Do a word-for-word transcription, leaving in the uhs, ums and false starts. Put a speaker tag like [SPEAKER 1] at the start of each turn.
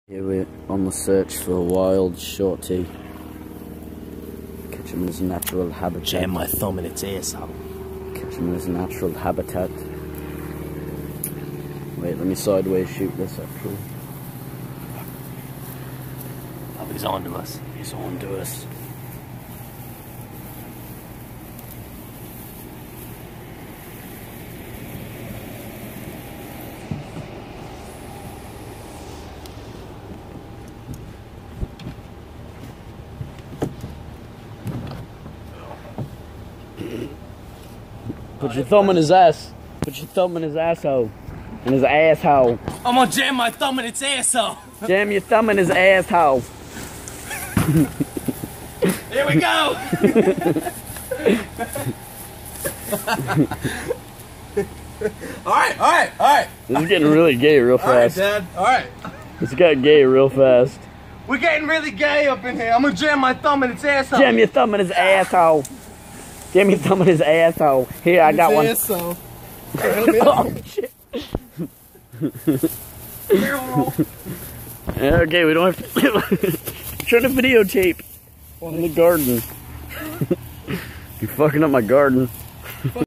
[SPEAKER 1] Here we're on the search for a wild Shorty. Catch him in his natural habitat.
[SPEAKER 2] Jam my thumb in its asshole.
[SPEAKER 1] Catch him in his natural habitat. Wait, let me sideways shoot this actually.
[SPEAKER 2] Oh, he's on to us.
[SPEAKER 1] He's on to us. Put your thumb in his ass. Put your thumb in his asshole. In his asshole.
[SPEAKER 2] I'm gonna jam my thumb in its asshole.
[SPEAKER 1] Jam your thumb in his asshole.
[SPEAKER 2] Here we go. Alright, alright, alright.
[SPEAKER 1] This is getting really gay real fast.
[SPEAKER 2] Alright, Dad. Alright.
[SPEAKER 1] This got gay real fast.
[SPEAKER 2] We're getting really gay up in here. I'm gonna jam my thumb in its asshole.
[SPEAKER 1] Jam your thumb in his asshole. Jam your thumb in his asshole. Here, I got one.
[SPEAKER 2] Asshole.
[SPEAKER 1] Oh, shit. Okay, we don't have to. Trying to videotape in the garden. You're fucking up my garden.